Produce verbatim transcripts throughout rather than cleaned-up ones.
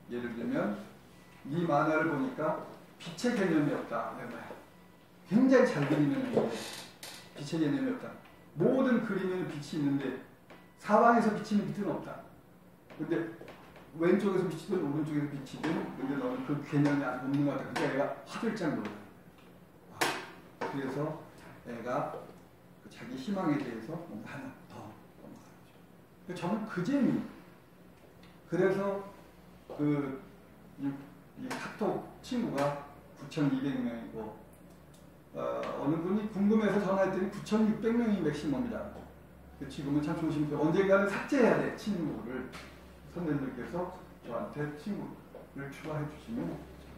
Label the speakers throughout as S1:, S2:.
S1: 예를 들면 이 만화를 보니까 빛의 개념이 없다. 굉장히 잘 그리는 애인데 빛의 개념이 없다. 모든 그림에는 빛이 있는데 사방에서 빛이 있는 빛은 없다. 근데 왼쪽에서 빛이든 오른쪽에서 빛이든 근데 너는 그 개념이 아직 없는 것 같다. 그러니까 애가 화들짝 놀라요. 아, 그래서 애가 그 자기 희망에 대해서 뭔가 하나 더 넘어가는 거죠. 저는 그 재미. 그래서 그 이, 이 카톡 친구가 구천이백 명이고 어, 어느 분이 궁금해서 전화했더니 구천육백 명이 맥시멈이다. 지금은 참 조심스러워. 언젠가는 삭제해야 돼, 친구를. 선생님들께서 저한테 친구를 추가해 주시면.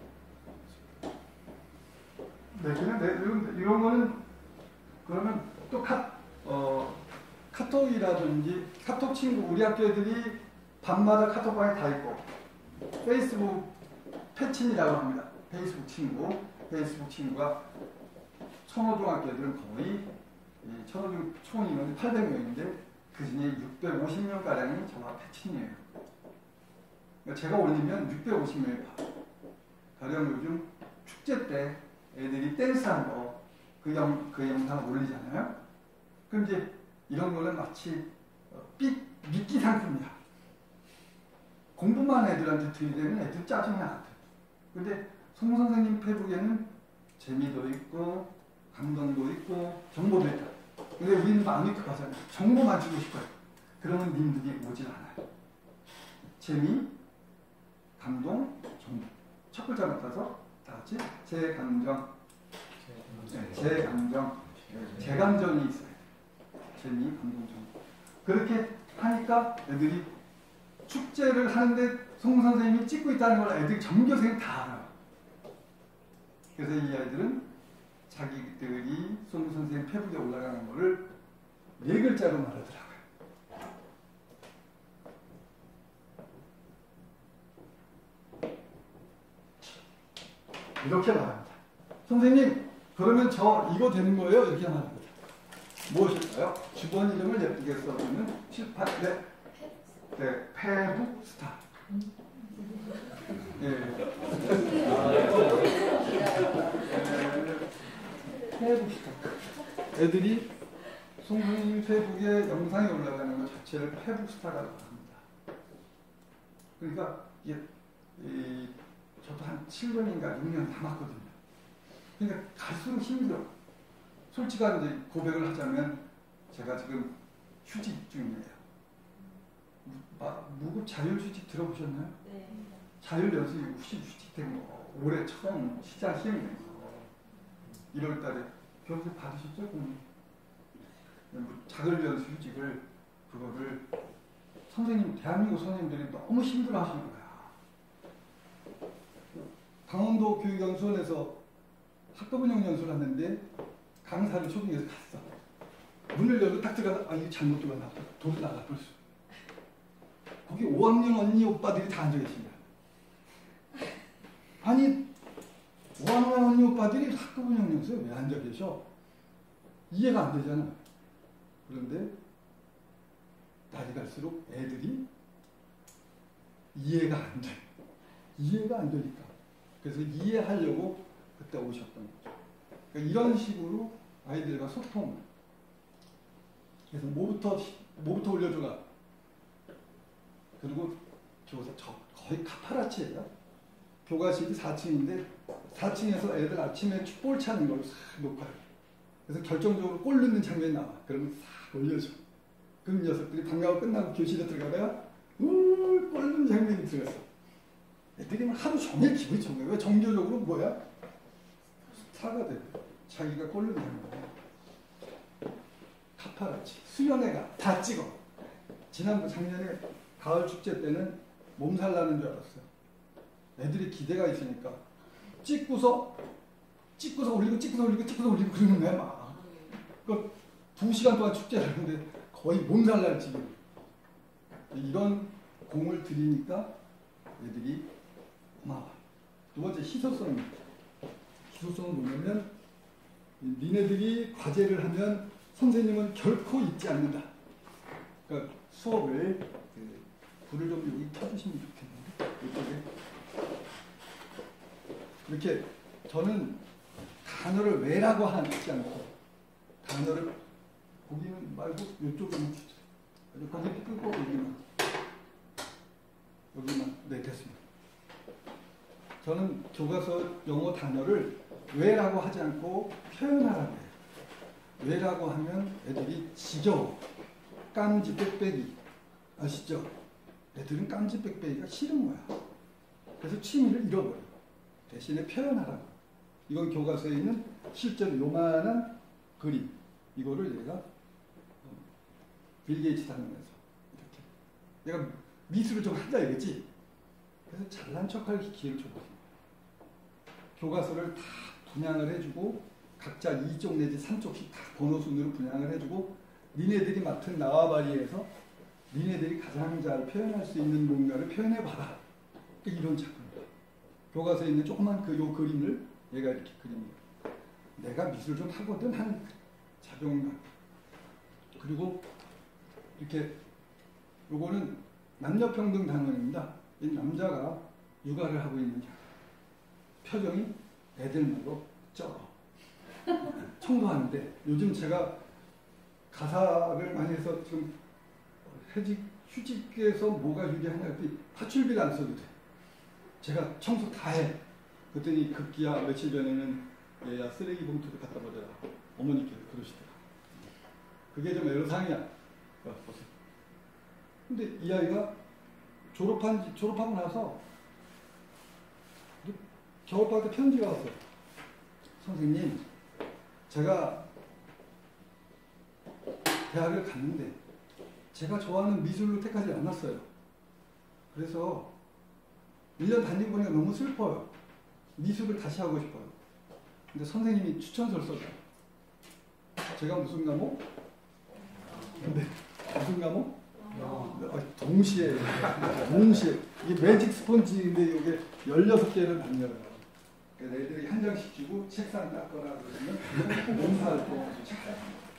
S1: 네, 그냥 네, 이런, 이런 거는 그러면 또 카, 어, 카톡이라든지 카톡 친구, 우리 학교 애들이 밤마다 카톡방에 다 있고 페이스북 패친이라고 합니다. 페이스북 친구. 페이스북 친구가 천호중학교 애들은 거의 천호중 총 인원이 팔백 명인데 그 중에 육백오십 명가량이 저와 패친이에요. 그러니까 제가 올리면 육백오십 명이 봐. 가령 요즘 축제 때 애들이 댄스한 거 그 영, 그 영상 올리잖아요. 그럼 이제 이런 거는 마치 삐, 미끼 상품이야. 공부만 애들한테 들이대면 애들 짜증이 안 돼. 근데 송 선생님 페북에는 재미도 있고 감동도 있고 정보도 있다. 근데 우리는 마음이 급하잖아요. 정보만 주고 싶어요. 그러면 님들이 오질 않아요. 재미, 감동, 정보. 첫 글자 맡아서 다 같이 제 감정, 네, 제 감정, 제 감정이 있어요. 재미, 감동, 정보. 그렇게 하니까 애들이 축제를 하는데 송 선생님이 찍고 있다는 걸 애들이 전교생이 다 알아요. 그래서 이 아이들은 자기들이 송 선생님 페북에 올라가는 거를 네 글자로 말하더라고요. 이렇게 말합니다. 선생님, 그러면 저 이거 되는 거예요? 이렇게 말합니다. 무엇일까요? 주번 이름을 예쁘게 써주는 칠판, 네, 네, 페북 스타. 예. 페북 스타. 애들이 송 선생님 페북에 영상이 올라가는 것 자체를 페북 스타라고 합니다. 그러니까 이게 이, 저도 한 칠 년인가 육 년 남았거든요. 그러니까 갈수록 힘들어. 솔직한 이제 고백을 하자면 제가 지금 휴직 중이에요. 무급 자율휴직 들어보셨나요? 네. 자율연수직 휴직, 휴직된 거 올해 처음 시작 시행된 거. 일월 달에 교수 받으셨죠? 자율연수 휴직을 그거를 선생님, 대한민국 선생님들이 너무 힘들어 하시는 거야. 강원도 교육연수원에서 학급운영 연수를 하는데 강사를 초빙해서 갔어. 문을 열고 딱 들어가서 아 이거 잘못 들어갔나 돌 나가 벌써. 거기 오 학년 언니 오빠들이 다 앉아 계십니다. 아니 오 학년 언니 오빠들이 학급운영 연수에 왜 앉아 계셔? 이해가 안 되잖아. 그런데 날이 갈수록 애들이 이해가 안 돼. 이해가 안 되니까. 그래서 이해하려고 그때 오셨던 거죠. 그러니까 이런 식으로 아이들과 소통을. 그래서 뭐부터, 뭐부터 올려줘가. 그리고 교사, 저 거의 카파라치예요. 교과실이 사 층인데 사 층에서 애들 아침에 볼 차는 걸 싹 놓고 해요. 그래서 결정적으로 골 넣는 장면이 나와. 그러면 싹 올려줘. 그럼 녀석들이 방과후 끝나고 교실에 들어가다가 우, 골 넣는 장면이 들어갔어. 애들이 하루 종일 기분이 좋은 거야. 왜 정교적으로 뭐야? 스타가 돼. 자기가 골 넣는 거야. 카파라치. 수련회가 다 찍어. 지난번 작년에 가을 축제 때는 몸살 나는 줄 알았어요. 애들이 기대가 있으니까 찍고서 찍고서 올리고 찍고서 올리고 찍고서 올리고 그러는 거야 막. 그 두 시간 동안 축제를 하는데 거의 몸살 날 지금. 이런 공을 들이니까 애들이 고마워. 두 번째 희소성입니다. 희소성은 뭐냐면 니네들이 과제를 하면 선생님은 결코 잊지 않는다. 그러니까 수업을 그 불을 좀 여기 켜주시면 좋겠는데 이쪽에 이렇게 저는 단어를 왜라고 하지 않고 단어를 거기는 말고 이쪽으로만 주세요. 거기 끄고 여기만 여기만 네 됐습니다. 저는 교과서 영어 단어를 왜라고 하지 않고 표현하라고 해요. 왜라고 하면 애들이 지겨워. 깜지 빽빽이 아시죠? 애들은 깜지 빽빽이가 싫은 거야. 그래서 취미를 잃어버려. 대신에 표현하라고. 이건 교과서에 있는 실제로 요만한 그림. 이거를 얘가 빌 게이츠 다니면서 이렇게 내가 미술을 좀 하자 이거지. 그래서 잘난 척할 기회를 줬거든요. 교과서를 다 분양을 해주고 각자 이 쪽 내지 삼 쪽씩 다 번호 순으로 분양을 해주고 니네들이 맡은 나와바리에서 니네들이 가장 잘 표현할 수 있는 뭔가를 표현해봐라. 이런 작품입니다. 교과서에 있는 조그만 그 요 그림을 얘가 이렇게 그립니다. 내가 미술 좀 하거든 하는 작용감. 그리고 이렇게 요거는 남녀평등 단원입니다. 이 남자가 육아를 하고 있는 표정이 애들 말고 쩔어. 청소하는데 요즘 제가 가사를 많이 해서 지금 해직 휴직에서 뭐가 유리하냐 그랬더니 파출비를 안 써도 돼. 제가 청소 다 해. 그랬더니 급기야 며칠 전에는 얘야 쓰레기 봉투를 갖다 버려라. 어머니께서 그러시더라. 그게 좀 애로사항이야. 보세요. 근데 이 아이가 졸업한, 졸업하고 나서 겨울방학 때 편지가 왔어요. 선생님, 제가 대학을 갔는데 제가 좋아하는 미술로 택하지 않았어요. 그래서 일 년 다니고 보니까 너무 슬퍼요. 미술을 다시 하고 싶어요. 근데 선생님이 추천서를 써줘요. 제가 무슨 과목? 근데 무슨 과목? 아, 동시에 동시에 이게 매직 스펀지인데 이게 열여섯 개를 만들어요. 그래서 애들이 한 장씩 주고 책상 닦거나 그러면 농사활동 아주 잘해요.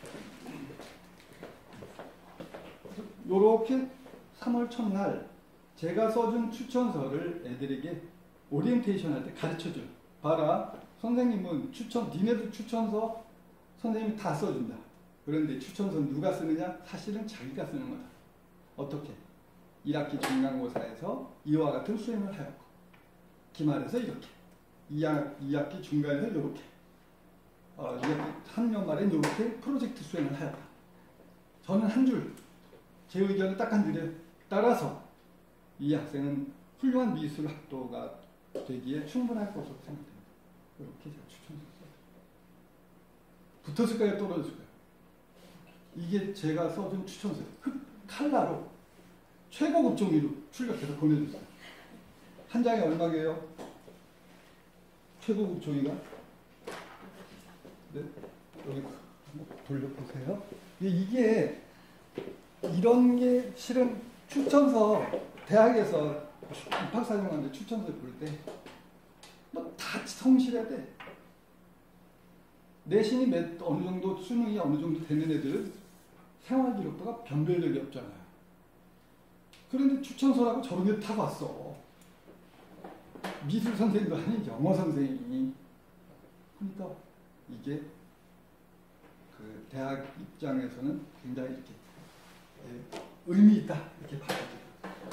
S1: 요렇게 삼월 첫날 제가 써준 추천서를 애들에게 오리엔테이션 할 때 가르쳐줘요. 봐라, 선생님은 추천, 니네들 추천서 선생님이 다 써준다. 그런데 추천서 누가 쓰느냐? 사실은 자기가 쓰는 거다. 어떻게? 일 학기 중간고사에서 이와 같은 수행을 하였고 기말에서 이렇게 이 학기 중간에서 이렇게 어, 이 학기 삼 년 말엔 이렇게 프로젝트 수행을 하였다. 저는 한 줄, 제 의견은 딱 한 줄에 따라서 이 학생은 훌륭한 미술 학도가 되기에 충분할 것으로 생각됩니다. 이렇게 제가 추천했어요. 붙었을까요? 떨어졌을까요? 이게 제가 써준 추천서예요. 흑 칼라로 최고급 종이로 출력해서 보내줬어요. 한 장에 얼마게요? 최고급 종이가? 네? 여기 돌려보세요. 이게 이런 게 실은 추천서 대학에서 입학사정하는데 추천서 볼 때 너 다 성실해야 돼. 내신이 몇, 어느 정도 수능이 어느 정도 되는 애들은 생활기록부가 변별력이 없잖아요. 그런데 추천서라고 저런 게 다 왔어. 미술 선생님도 아닌 영어 선생님이. 그러니까 이게 그 대학 입장에서는 굉장히 이렇게 의미 있다 이렇게 봐야죠.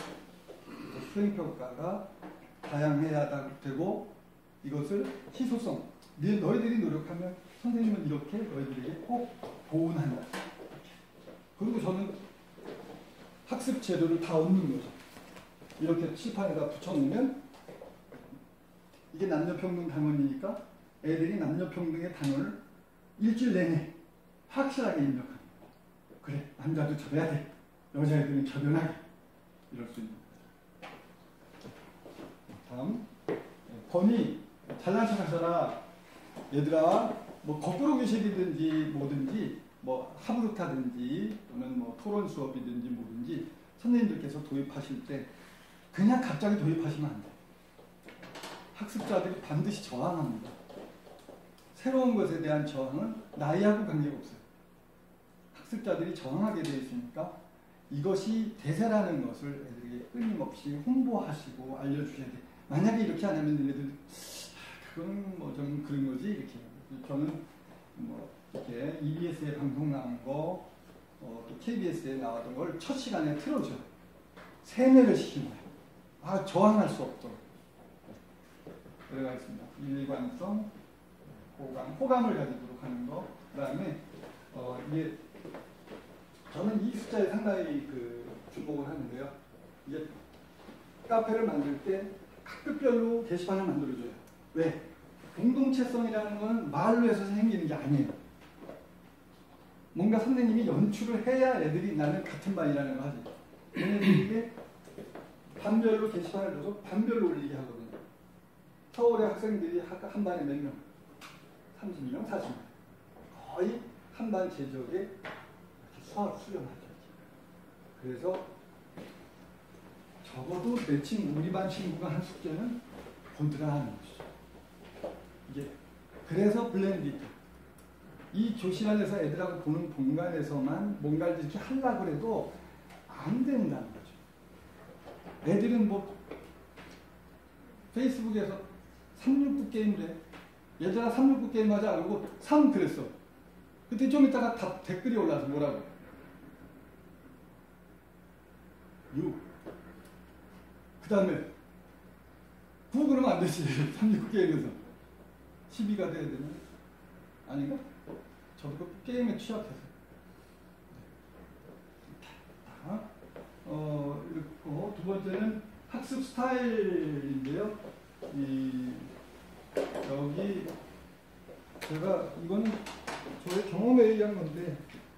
S1: 수행평가가 다양해야 되고 이것을 희소성, 너희들이 노력하면 선생님은 이렇게 너희들에게 꼭 보온한다. 그리고 저는 학습 재료를 다 얻는 거죠. 이렇게 칠판에다 붙여놓으면 이게 남녀평등 단원이니까 애들이 남녀평등의 단원을 일주일 내내 확실하게 입력합니다. 그래, 남자도 접어야 돼. 여자애들은 접연하게. 이럴 수 있는 거죠. 다음, 건이 잘난 척하셔라. 얘들아, 뭐 거꾸로 교실이든지 뭐든지 뭐 하부르타든지 또는 뭐 토론 수업이든지 뭐든지 선생님들께서 도입하실 때 그냥 갑자기 도입하시면 안 돼. 학습자들이 반드시 저항합니다. 새로운 것에 대한 저항은 나이하고 관계없어요. 학습자들이 저항하게 되어 있으니까 이것이 대세라는 것을 애들에게 끊임없이 홍보하시고 알려주셔야 돼. 만약에 이렇게 안 하면 얘네들 그건 뭐 좀 그런 거지 이렇게. 저는 뭐 이렇게 이비에스에 방송 나온 거, 어, 또 케이비에스에 나왔던 걸 첫 시간에 틀어줘. 세뇌를 시킨 거예요. 아, 저항할 수 없도록. 들어가겠습니다. 일관성, 호감, 호감을 가지도록 하는 거. 그 다음에 어, 이게 저는 이 숫자에 상당히 그 주목을 하는데요. 이게 카페를 만들 때 학급별로 게시판을 만들어줘요. 왜? 공동체성이라는 건 말로 해서 생기는 게 아니에요. 뭔가 선생님이 연출을 해야 애들이 나는 같은 반이라는 걸 하지. 얘네들이 반별로 게시판을 줘서 반별로 올리게 하거든요. 서울의 학생들이 한 반에 몇 명? 삼십 명, 사십 명. 거의 한 반 제적에 수학 수련하죠. 그래서 적어도 내 친구, 우리 반 친구가 한 숙제는 보드라 하는 것이죠. 이게 그래서 블렌디드. 이 교실 안에서 애들하고 보는 공간에서만 뭔가를 이렇게 하려고 해도 안 된다는 거죠. 애들은 뭐 페이스북에서 삼육구 게임을 해. 얘들아 삼육구 게임 하자 그러고 삼 그랬어. 그때 좀 이따가 다 댓글이 올라와서 뭐라고? 육. 그 다음에 구 그러면 안 되지. 삼육구 게임에서. 십이가 돼야 되나? 아닌가? 저도 그 게임에 취약해서. 어, 이렇고, 두 번째는 학습 스타일인데요. 이, 여기, 제가, 이거는 저의 경험에 의한 건데,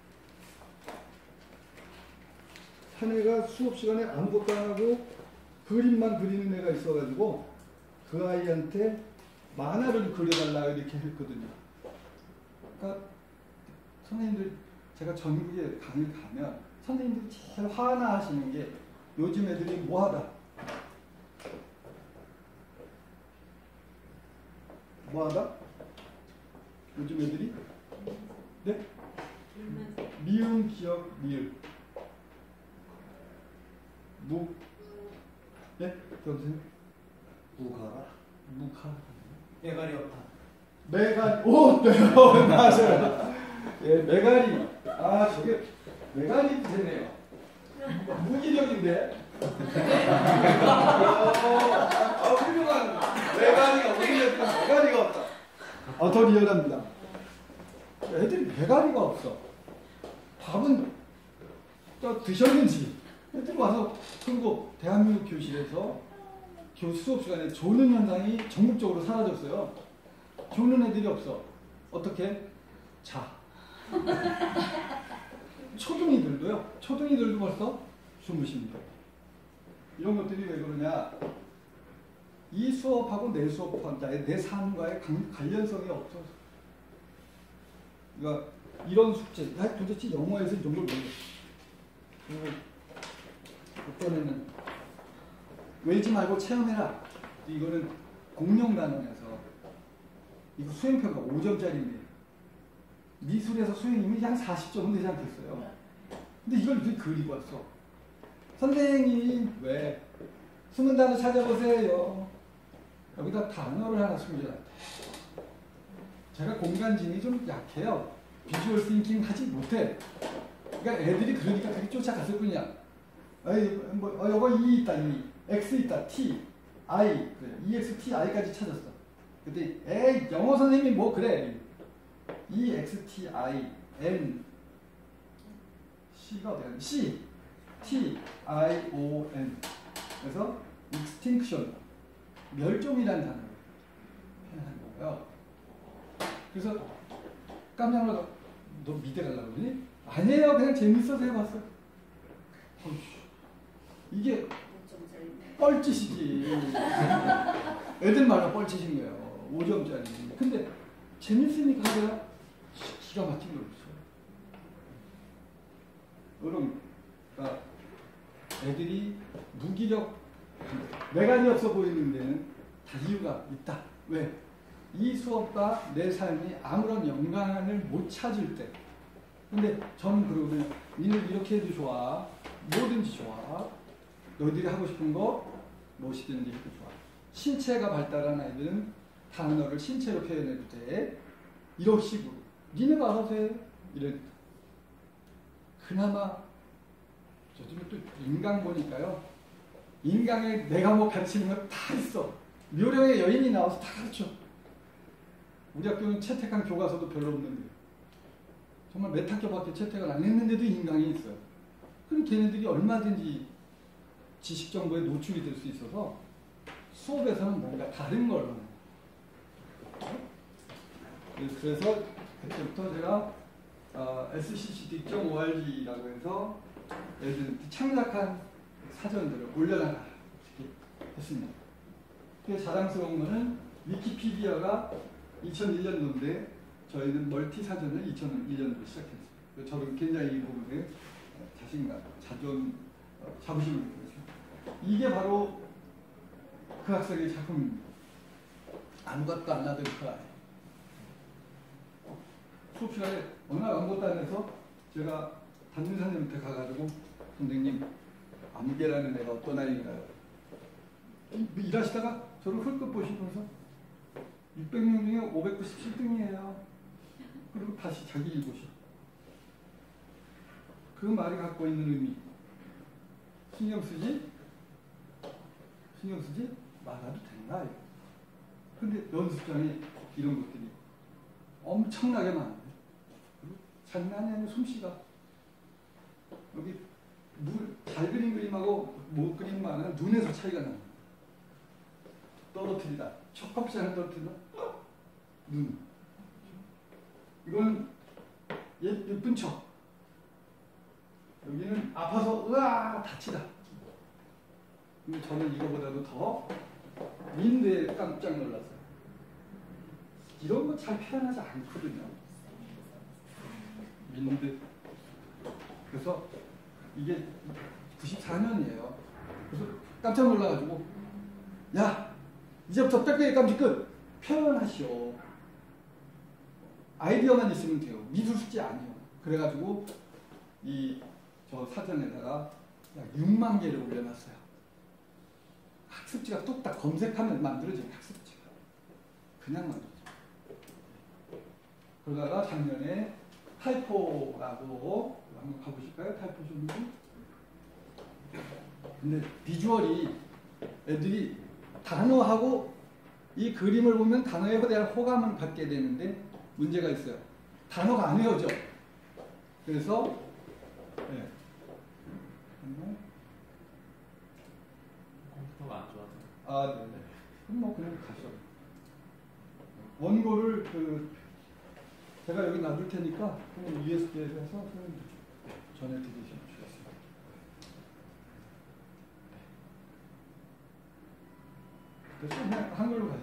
S1: 한 애가 수업 시간에 아무것도 안 하고 그림만 그리는 애가 있어가지고, 그 아이한테 만화를 그려달라 이렇게 했거든요. 그러니까 선생님들 제가 전국에 강의 가면 선생님들이 제일 화나하시는 게 요즘 애들이 뭐하다? 뭐하다? 요즘 애들이? 네? 미음, 기억, 미을. 무? 네? 선생님?
S2: 무가라?
S1: 무카.
S2: 메가리 없다.
S1: 메가리, 오, 네, 맞아요. 예, 메가리. 아, 저게 메가리 되네요. 무기력인데. 아, 훌륭한 메가리가 무기력이니까 메가리가 없다. 아, 더 리얼합니다. 애들이 메가리가 없어. 밥은 또 드셨는지. 애들이 와서 그리고 대한민국 교실에서 교 수업 시간에 조는 현상이 전국적으로 사라졌어요. 조는 애들이 없어. 어떻게? 자. 초등이들도요. 초등이들도 벌써 주무십니다. 이런 것들이 왜 그러냐? 이 수업하고 내 수업하고 내 삶과의 관련성이 없어서. 그러니까 이런 숙제. 도대체 영어에서 이 정도를 모르겠어. 그리고 어떤애는 외지 말고 체험해라. 이거는 공룡 단원에서 이거 수행표가 오 점짜리인데 미술에서 수행이면 한 사십 점은 되지 않겠어요. 근데 이걸 이렇게 그리고 왔어. 선생님 왜? 숨은 단어 찾아보세요. 여기다 단어를 하나 숨겨놨다. 제가 공간진이 좀 약해요. 비주얼 싱킹 하지 못해. 그러니까 애들이 그러니까 그렇게 쫓아갔을 뿐이야. 아이, 뭐, 어, 요거 E 있다, E. X 있다, T. I. 그래. E, X, T, I까지 찾았어. 근데, 에이, 영어 선생님이 뭐 그래. E, X, T, I, N. C가 어디 가냐? C. T, I, O, N. 그래서, extinction. 멸종이라는 단어를 표현하는 거고요. 그래서, 깜짝 놀라서, 너 미대 가려고 그러니? 아니에요. 그냥 재밌어서 해봤어. 어휴. 이게 뻘짓이지. 애들 말로 뻘짓인 거예요. 오 점짜리. 근데 재밌으니까 하더라. 기가 막힌 거 없어. 여러분, 그러니까 애들이 무기력, 메가리 없어 보이는 데는 다 이유가 있다. 왜? 이 수업과 내 삶이 아무런 연관을 못 찾을 때. 근데 저는 그러거든요. 니는 이렇게 해도 좋아. 뭐든지 좋아. 너희들이 하고 싶은 거 무엇이든지 해도 좋아. 신체가 발달한 아이들은 단어를 신체로 표현해도 돼. 이런 식으로. 니네가 알아서 해. 이런. 그나마 저쪽에 또 인강 보니까요. 인강에 내가 뭐 가르치는 거 다 있어. 묘령의 여인이 나와서 다 가르쳐. 우리 학교는 채택한 교과서도 별로 없는데 정말 몇 학교밖에 채택을 안 했는데도 인강이 있어요. 그럼 걔네들이 얼마든지 지식 정보에 노출이 될 수 있어서 수업에서는 뭔가 다른 걸로. 그래서 그때부터 제가 어, 에스씨씨 디 오알지라고 해서 애들한테 창작한 사전들을 올려놔라 이렇게 했습니다. 그 자랑스러운 거는 위키피디아가 이천일 년도인데 저희는 멀티 사전을 이천일 년도에 시작했어요. 저는 굉장히 이 부분에 자신감, 자존, 어, 자부심을 느꼈어요. 이게 바로 그 학생의 작품입니다. 아무것도 안 나던 그 아이. 수업 시간에 어느 날 아무것도 안 해서 제가 담임선생님한테 가가지고 선생님 안개라는 애가 어떤 아이인가요? 일하시다가 저를 흘끗 보시면서 육백 명 중에 오백구십칠 등이에요. 그리고 다시 자기 읽으셔. 그 말이 갖고 있는 의미. 신경 쓰지? 신경 쓰지? 말아도 된다. 근데 연습장에 이런 것들이 엄청나게 많아요. 장난이 아니고 솜씨가. 여기 물, 잘 그린 그림하고 못 그린 말은 눈에서 차이가 납니다. 떨어뜨리다. 첫 컵잔을 떨어뜨리다. 눈. 이건 예, 예쁜 척. 여기는 아파서 으아 다치다. 근데 저는 이거보다도 더 민대에 깜짝 놀랐어요. 이런 거 잘 표현하지 않거든요. 민대. 그래서 이게 구십사 년이에요. 그래서 깜짝 놀라가지고 야 이제부터 빽빽이 깜찍 끝 표현하시오. 아이디어만 있으면 돼요. 미술 숙제 아니에요. 그래가지고 이 저 사전에다가 약 육만 개를 올려놨어요. 학습지가 뚝딱 검색하면 만들어진 학습지가 그냥 만들어져. 그러다가 작년에 타이포라고 한번 가보실까요? 타이포 좀. 근데 비주얼이 애들이 단어하고 이 그림을 보면 단어에 대한 호감을 갖게 되는데 문제가 있어요. 단어가 안 외워져. 그래서 네.
S3: 컴퓨터가 안 좋아서.
S1: 아, 네네. 그럼 뭐 그냥 가셔. 원고를 그 제가 여기 놔둘 테니까 그냥 유에스비에서 해서 전해드리시면 좋겠습니다. 그래서 그냥 한글로 가죠.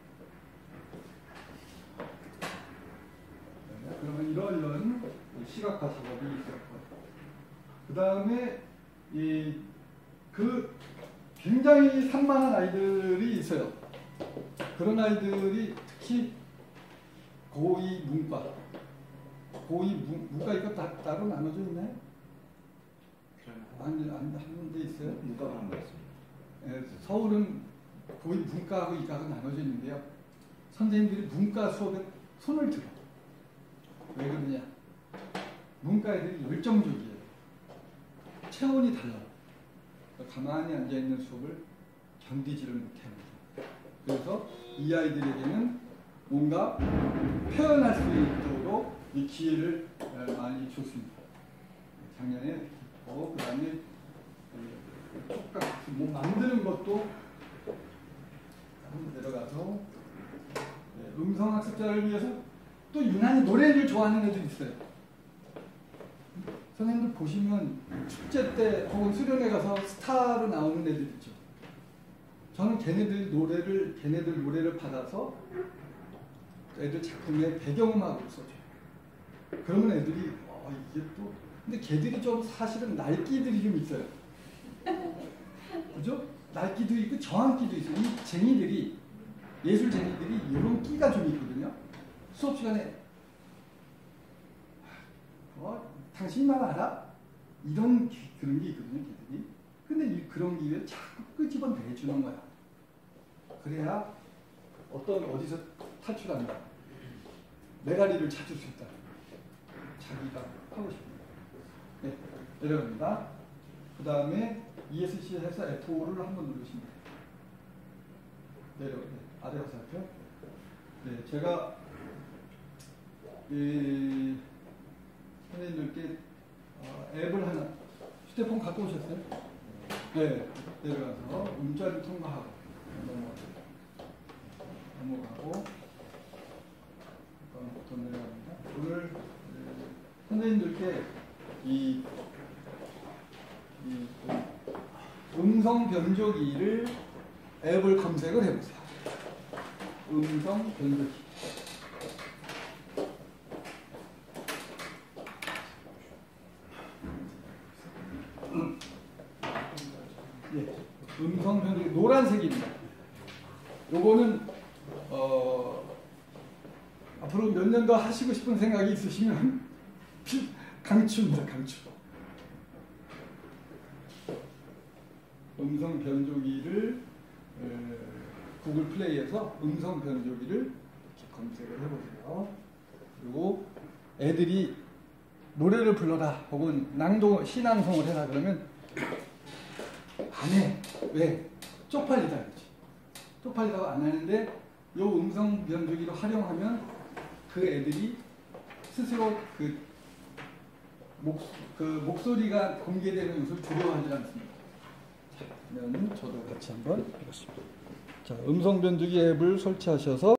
S1: 네, 그러면 이런 이런 시각화 작업이 있었고, 그 다음에 이 그 굉장히 산만한 아이들이 있어요. 그런 아이들이 특히 고이 문과, 고이 문, 문과 이거 다, 따로 나눠져 있나요? 아니, 안, 한 데 있어요?
S2: 문과가 한 거였습니다.
S1: 예, 서울은 고이 문과하고 이과가 나눠져 있는데요. 선생님들이 문과 수업에 손을 들어. 왜 그러냐? 문과 애들이 열정적이에요. 체온이 달라요. 가만히 앉아있는 수업을 견디지를 못합니다. 그래서 이 아이들에게는 뭔가 표현할 수 있도록 이 기회를 많이 줬습니다. 작년에 어, 그 다음에 촉각, 뭐 만드는 것도 한번 내려가서 음성학습자를 위해서 또 유난히 노래를 좋아하는 애들이 있어요. 선생님들 보시면 축제 때 혹은 수련회 가서 스타로 나오는 애들 있죠. 저는 걔네들 노래를 걔네들 노래를 받아서 애들 작품에 배경음악으로 써줘요. 그러면 애들이 어, 이게 또 근데 걔들이 좀 사실은 날끼들이 좀 있어요. 그죠? 날끼도 있고 저항끼도 있어요. 이 쟁이들이 예술쟁이들이 이런 끼가 좀 있거든요. 수업 시간에 어, 당신만 알아? 이런 그런 게 있거든요, 걔들이. 근데 이, 그런 기회에 자꾸 끄집어내주는 거야. 그래야 어떤 어디서 탈출한다. 메가리를 찾을 수 있다. 자기가 하고 싶은 거. 네, 내려갑니다. 그 다음에 이에스씨 해서 에프 오를 한번 누르시면 돼요. 내려, 네, 아래로 살펴. 네, 제가 이 선생님들께 어, 앱을 하나, 휴대폰 갖고 오셨어요? 네, 내려가서 문자를 통과하고 넘어가고 넘어가고 더 내려갑니다. 오늘 선생님들께 이, 이 음성 변조기를 앱을 검색을 해보세요. 음성 변조기. 예, 음성 변조기 노란색입니다. 요거는 어, 앞으로 몇 년 더 하시고 싶은 생각이 있으시면 강추입니다. 강추. 음성 변조기를 에, 구글 플레이에서 음성 변조기를 이렇게 검색을 해보세요. 그리고 애들이 노래를 불러라 혹은 낭독 시낭송을 해라 그러면 안 해. 왜? 쪽팔리다 그러지. 쪽팔리다고 안 하는데 요 음성 변조기를 활용하면 그 애들이 스스로 그, 목, 그 목소리가 공개되는 것을 두려워하지 않습니다. 자, 그러면 저도 같이 한번 해보겠습니다. 자, 음성 변조기 앱을 설치하셔서